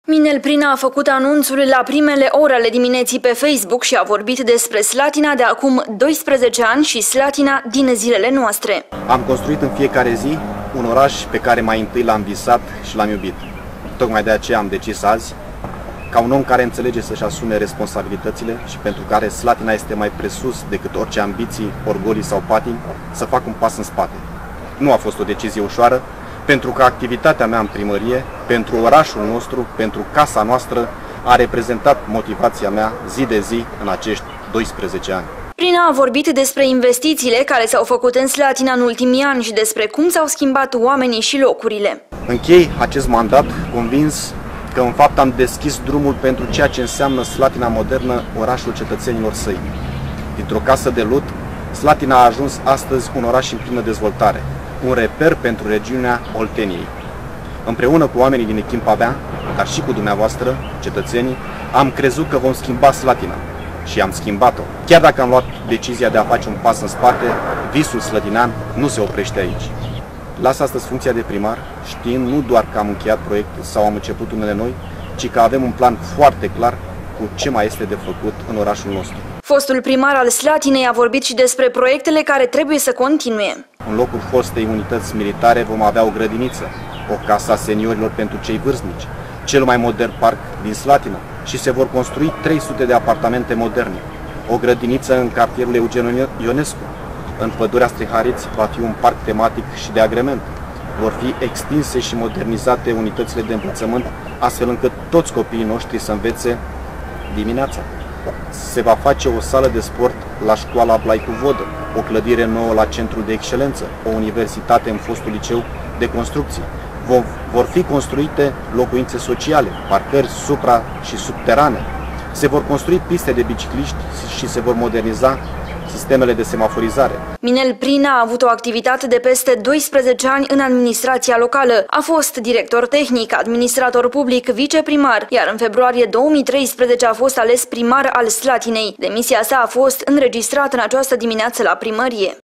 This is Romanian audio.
Minel Prina a făcut anunțul la primele ore ale dimineții pe Facebook și a vorbit despre Slatina de acum 12 ani și Slatina din zilele noastre. Am construit în fiecare zi un oraș pe care mai întâi l-am visat și l-am iubit. Tocmai de aceea am decis azi, ca un om care înțelege să-și asume responsabilitățile și pentru care Slatina este mai presus decât orice ambiții, orgolii sau patimi, să fac un pas în spate. Nu a fost o decizie ușoară, pentru că activitatea mea în primărie, pentru orașul nostru, pentru casa noastră, a reprezentat motivația mea zi de zi în acești 12 ani. Prina a vorbit despre investițiile care s-au făcut în Slatina în ultimii ani și despre cum s-au schimbat oamenii și locurile. Închei acest mandat convins că în fapt am deschis drumul pentru ceea ce înseamnă Slatina modernă, orașul cetățenilor săi. Dintr-o casă de lut, Slatina a ajuns astăzi un oraș în plină dezvoltare, un reper pentru regiunea Olteniei. Împreună cu oamenii din echipa mea, dar și cu dumneavoastră, cetățenii, am crezut că vom schimba Slatina și am schimbat-o. Chiar dacă am luat decizia de a face un pas în spate, visul slătinean nu se oprește aici. Las astăzi funcția de primar, știind nu doar că am încheiat proiectul sau am început unele noi, ci că avem un plan foarte clar cu ce mai este de făcut în orașul nostru. Fostul primar al Slatinei a vorbit și despre proiectele care trebuie să continue. În locul fostei unități militare vom avea o grădiniță, o casă a seniorilor pentru cei vârstnici, cel mai modern parc din Slatina și se vor construi 300 de apartamente moderne, o grădiniță în cartierul Eugen Ionescu. În pădurea Strihariți va fi un parc tematic și de agrement. Vor fi extinse și modernizate unitățile de învățământ, astfel încât toți copiii noștri să învețe dimineața. Se va face o sală de sport la școala Blaicu Vodă, o clădire nouă la Centrul de Excelență, o universitate în fostul liceu de construcții. Vor fi construite locuințe sociale, parcări supra- și subterane. Se vor construi piste de bicicliști și se vor moderniza sistemele de semaforizare. Minel Prina a avut o activitate de peste 12 ani în administrația locală. A fost director tehnic, administrator public, viceprimar, iar în februarie 2013 a fost ales primar al Slatinei. Demisia sa a fost înregistrată în această dimineață la primărie.